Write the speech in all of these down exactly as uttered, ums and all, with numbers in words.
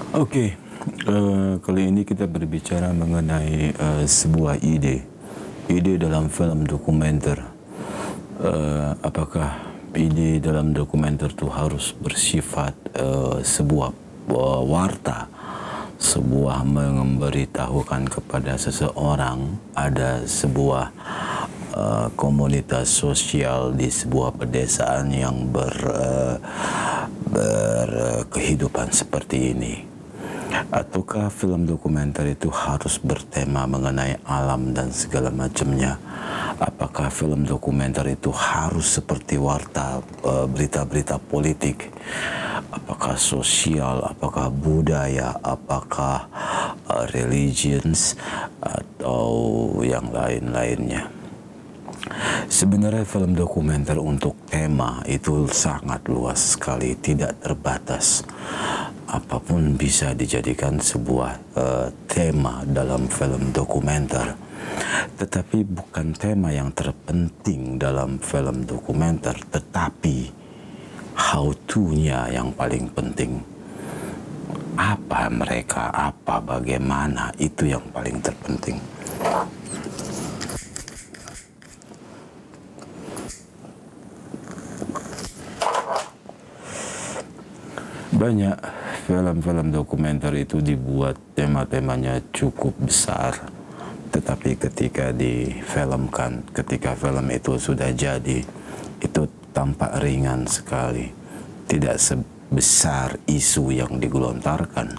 Oke, eh, kali ini kita berbicara mengenai eh, sebuah ide, ide dalam film dokumenter. Eh, apakah ide dalam dokumenter itu harus bersifat eh, sebuah eh, warta, sebuah memberitahukan kepada seseorang ada sebuah uh, komunitas sosial di sebuah pedesaan yang ber, uh, berkehidupan seperti ini? Ataukah film dokumenter itu harus bertema mengenai alam dan segala macamnya? Apakah film dokumenter itu harus seperti warta uh, berita-berita politik? Apakah sosial, apakah budaya, apakah uh, religions, atau yang lain-lainnya? Sebenarnya film dokumenter untuk tema itu sangat luas sekali, tidak terbatas. Apapun bisa dijadikan sebuah uh, tema dalam film dokumenter. Tetapi bukan tema yang terpenting dalam film dokumenter, tetapi how to-nya yang paling penting. Apa mereka, apa bagaimana, itu yang paling terpenting. Banyak film-film dokumenter itu dibuat tema-temanya cukup besar, tetapi ketika difilmkan, ketika film itu sudah jadi, itu tampak ringan sekali, tidak sebesar isu yang digelontarkan.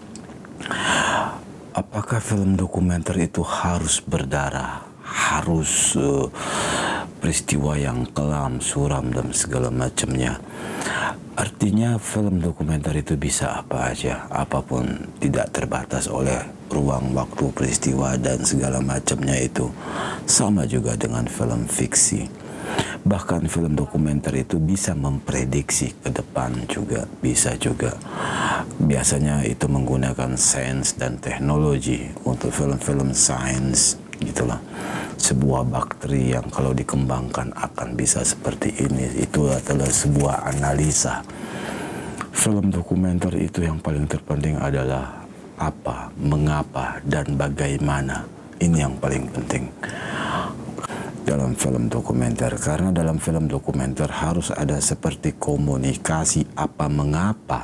Apakah film dokumenter itu harus berdarah, harus uh, peristiwa yang kelam, suram, dan segala macamnya? Artinya film dokumenter itu bisa apa aja, apapun, tidak terbatas oleh ruang, waktu, peristiwa, dan segala macamnya itu. Sama juga dengan film fiksi. Bahkan film dokumenter itu bisa memprediksi ke depan juga, bisa juga. Biasanya itu menggunakan sains dan teknologi untuk film-film sains, gitulah. Sebuah bakteri yang kalau dikembangkan akan bisa seperti ini, itu adalah sebuah analisa. Film dokumenter itu yang paling terpenting adalah apa, mengapa, dan bagaimana. Ini yang paling penting dalam film dokumenter, karena dalam film dokumenter harus ada seperti komunikasi apa mengapa,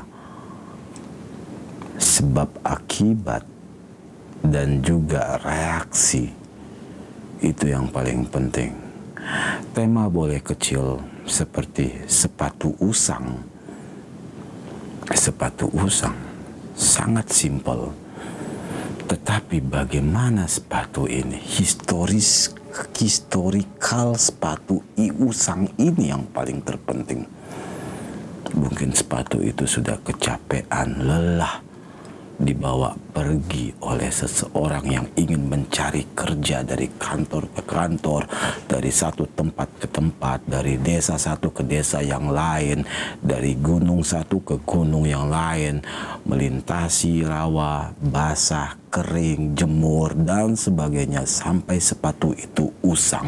sebab akibat, dan juga reaksi. Itu yang paling penting. Tema boleh kecil seperti sepatu usang. Sepatu usang sangat simpel. Tetapi bagaimana sepatu ini, historis, historikal sepatu i usang ini yang paling terpenting. Mungkin sepatu itu sudah kecapean, lelah, dibawa pergi oleh seseorang yang ingin mencari kerja dari kantor ke kantor, dari satu tempat ke tempat, dari desa satu ke desa yang lain, dari gunung satu ke gunung yang lain, melintasi rawa, basah, kering, jemur, dan sebagainya, sampai sepatu itu usang.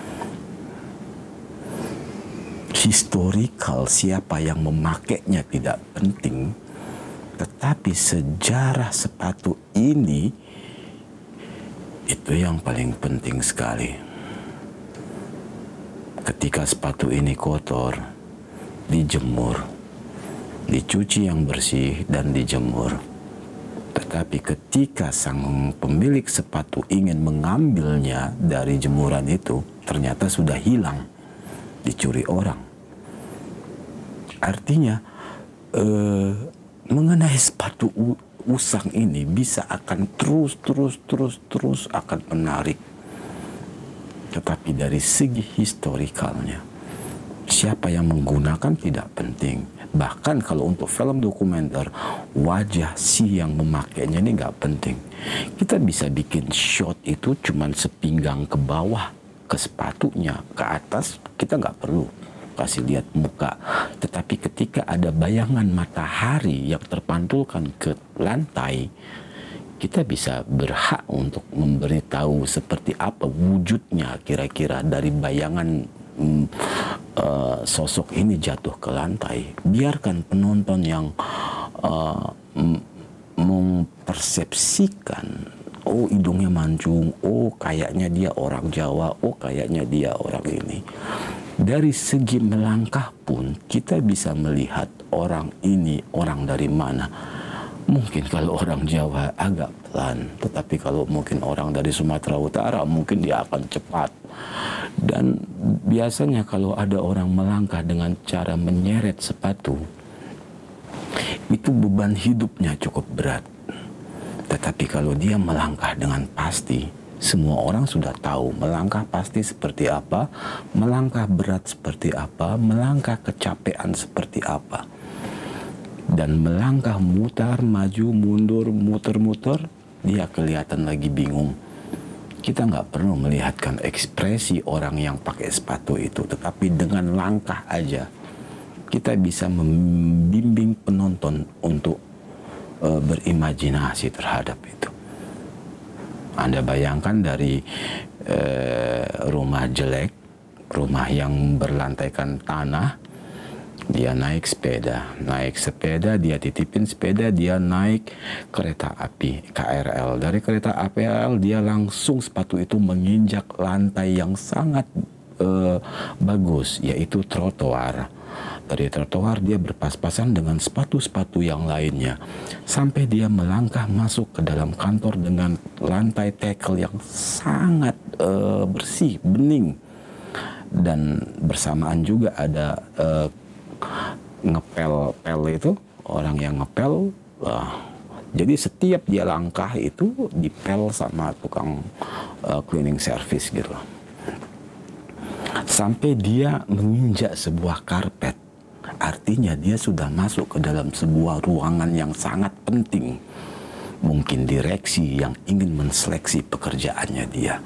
Historikal siapa yang memakainya tidak penting, tetapi sejarah sepatu ini itu yang paling penting sekali. Ketika sepatu ini kotor, dijemur, dicuci yang bersih dan dijemur. Tetapi ketika sang pemilik sepatu ingin mengambilnya dari jemuran itu, ternyata sudah hilang, dicuri orang. Artinya eh, mengenai sepatu usang ini bisa akan terus, terus, terus, terus akan menarik. Tetapi dari segi historikalnya, siapa yang menggunakan tidak penting. Bahkan kalau untuk film dokumenter, wajah si yang memakainya ini nggak penting. Kita bisa bikin shot itu cuman sepinggang ke bawah, ke sepatunya, ke atas, kita nggak perlu kasih lihat muka. Tetapi ketika ada bayangan matahari yang terpantulkan ke lantai, kita bisa berhak untuk memberitahu seperti apa wujudnya kira-kira dari bayangan mm, uh, sosok ini jatuh ke lantai. Biarkan penonton yang uh, mm, mempersepsikan, oh hidungnya mancung, oh kayaknya dia orang Jawa, oh kayaknya dia orang ini. Dari segi melangkah pun kita bisa melihat orang ini orang dari mana. Mungkin kalau orang Jawa agak pelan, tetapi kalau mungkin orang dari Sumatera Utara mungkin dia akan cepat. Dan biasanya kalau ada orang melangkah dengan cara menyeret sepatu, itu beban hidupnya cukup berat. Tetapi kalau dia melangkah dengan pasti, semua orang sudah tahu melangkah pasti seperti apa, melangkah berat seperti apa, melangkah kecapean seperti apa. Dan melangkah mutar, maju, mundur, muter-muter, dia kelihatan lagi bingung. Kita nggak perlu melihatkan ekspresi orang yang pakai sepatu itu, tetapi dengan langkah aja kita bisa membimbing penonton untuk uh, berimajinasi terhadap itu. Anda bayangkan dari uh, rumah jelek, rumah yang berlantaikan tanah, dia naik sepeda, naik sepeda, dia titipin sepeda, dia naik kereta api K R L. Dari kereta A P L dia langsung sepatu itu menginjak lantai yang sangat uh, bagus, yaitu trotoar. Dari trotoar dia berpas-pasan dengan sepatu-sepatu yang lainnya, sampai dia melangkah masuk ke dalam kantor dengan lantai tekel yang sangat uh, bersih, bening. Dan bersamaan juga ada uh, ngepel-pel itu, orang yang ngepel. Uh, jadi setiap dia langkah itu dipel sama tukang uh, cleaning service gitu. Sampai dia menginjak sebuah karpet. Artinya dia sudah masuk ke dalam sebuah ruangan yang sangat penting. Mungkin direksi yang ingin menseleksi pekerjaannya dia.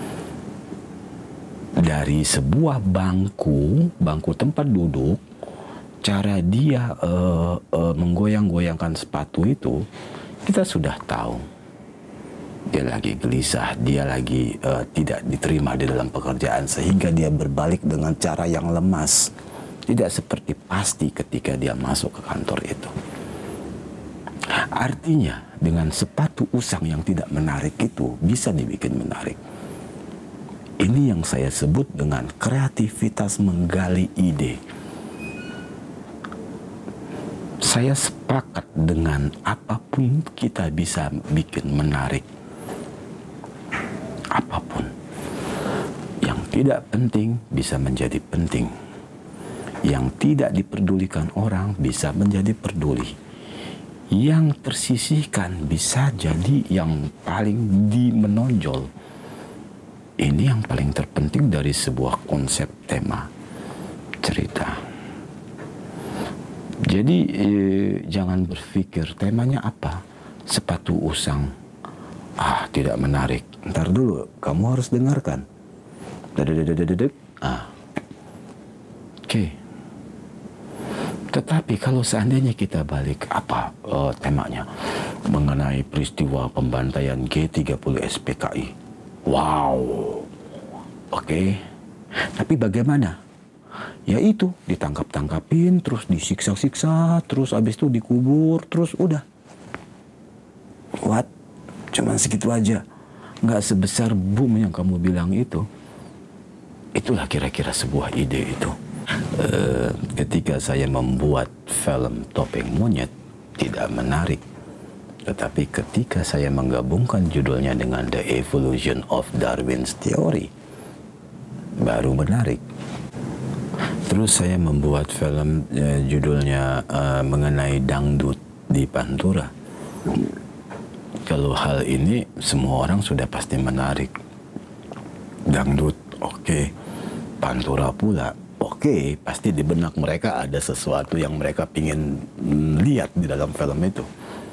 Dari sebuah bangku, bangku tempat duduk, cara dia uh, uh, menggoyang-goyangkan sepatu itu, kita sudah tahu. Dia lagi gelisah, dia lagi uh, tidak diterima di dalam pekerjaan, sehingga dia berbalik dengan cara yang lemas. Tidak seperti pasti ketika dia masuk ke kantor itu. Artinya, dengan sepatu usang yang tidak menarik itu, bisa dibikin menarik. Ini yang saya sebut dengan kreativitas menggali ide. Saya sepakat dengan apapun kita bisa bikin menarik. Apapun. Yang tidak penting bisa menjadi penting. Yang tidak diperdulikan orang bisa menjadi peduli. Yang tersisihkan bisa jadi yang paling dimenonjol. Ini yang paling terpenting dari sebuah konsep tema cerita. Jadi eh, jangan berpikir temanya apa, sepatu usang. Ah, tidak menarik. Ntar dulu, kamu harus dengarkan. Dedededededek. Ah. Oke. Okay. Tetapi kalau seandainya kita balik, apa uh, temanya? Mengenai peristiwa pembantaian G tiga puluh S P K I. Wow. Oke. Okay. Tapi bagaimana? Ya itu, ditangkap-tangkapin, terus disiksa-siksa, terus habis itu dikubur, terus udah. What? Cuman segitu aja. Nggak sebesar boom yang kamu bilang itu. Itulah kira-kira sebuah ide itu. Uh, ketika saya membuat film Topeng Monyet, tidak menarik. Tetapi ketika saya menggabungkan judulnya dengan The Evolution of Darwin's Theory, baru menarik. Terus saya membuat film uh, judulnya uh, mengenai dangdut di Pantura. Kalau hal ini semua orang sudah pasti menarik. Dangdut, oke. Okay. Pantura pula, oke. Okay. Pasti di benak mereka ada sesuatu yang mereka ingin lihat di dalam film itu.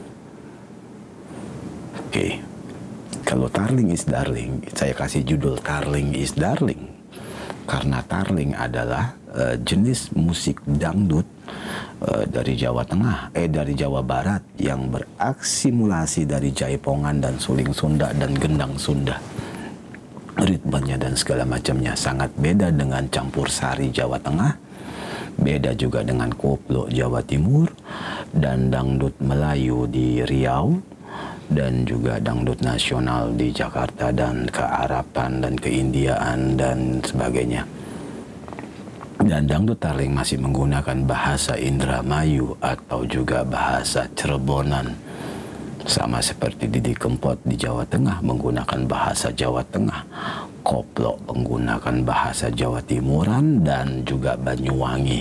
Oke. Okay. Kalau Tarling is Darling, saya kasih judul Tarling is Darling. Karena tarling adalah uh, jenis musik dangdut uh, dari Jawa Tengah, eh dari Jawa Barat yang beraksimulasi dari jaipongan dan suling Sunda dan gendang Sunda. Ritmenya dan segala macamnya sangat beda dengan campur sari Jawa Tengah, beda juga dengan koplo Jawa Timur, dan dangdut Melayu di Riau, dan juga dangdut nasional di Jakarta dan kearapan dan keindiaan dan sebagainya. Dan dangdut Tarling masih menggunakan bahasa Indramayu atau juga bahasa Cirebonan. Sama seperti Didi Kempot di Jawa Tengah menggunakan bahasa Jawa Tengah, Koplo menggunakan bahasa Jawa Timuran dan juga Banyuwangi.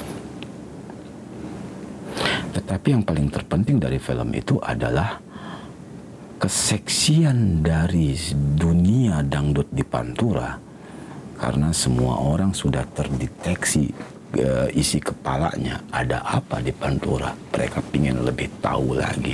Tetapi yang paling terpenting dari film itu adalah keseksian dari dunia dangdut di Pantura, karena semua orang sudah terdeteksi e, isi kepalanya ada apa di Pantura. Mereka ingin lebih tahu lagi.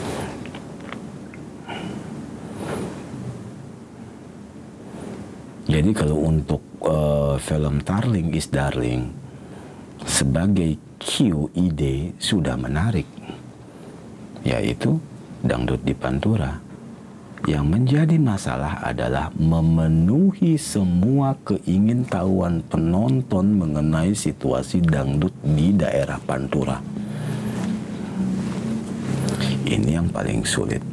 Jadi kalau untuk uh, film Tarling is Darling sebagai Q ide sudah menarik, yaitu dangdut di Pantura. Yang menjadi masalah adalah memenuhi semua keingintahuan penonton mengenai situasi dangdut di daerah Pantura. Ini yang paling sulit.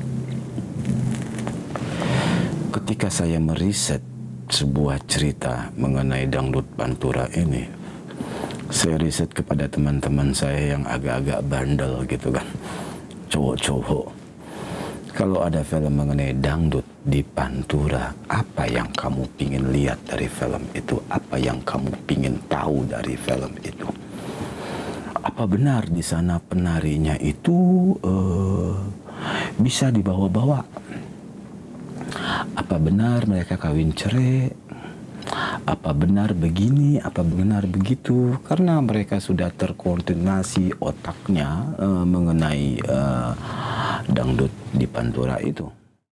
Ketika saya meriset sebuah cerita mengenai dangdut Pantura ini, saya riset kepada teman-teman saya yang agak-agak bandel gitu kan, cowok-cowok. Kalau ada film mengenai dangdut di Pantura, apa yang kamu pingin lihat dari film itu? Apa yang kamu pingin tahu dari film itu? Apa benar di sana penarinya itu uh, bisa dibawa-bawa? Apa benar mereka kawin cerai? Apa benar begini? Apa benar begitu? Karena mereka sudah terkoordinasi otaknya uh, mengenai uh, dangdut di Pantura itu.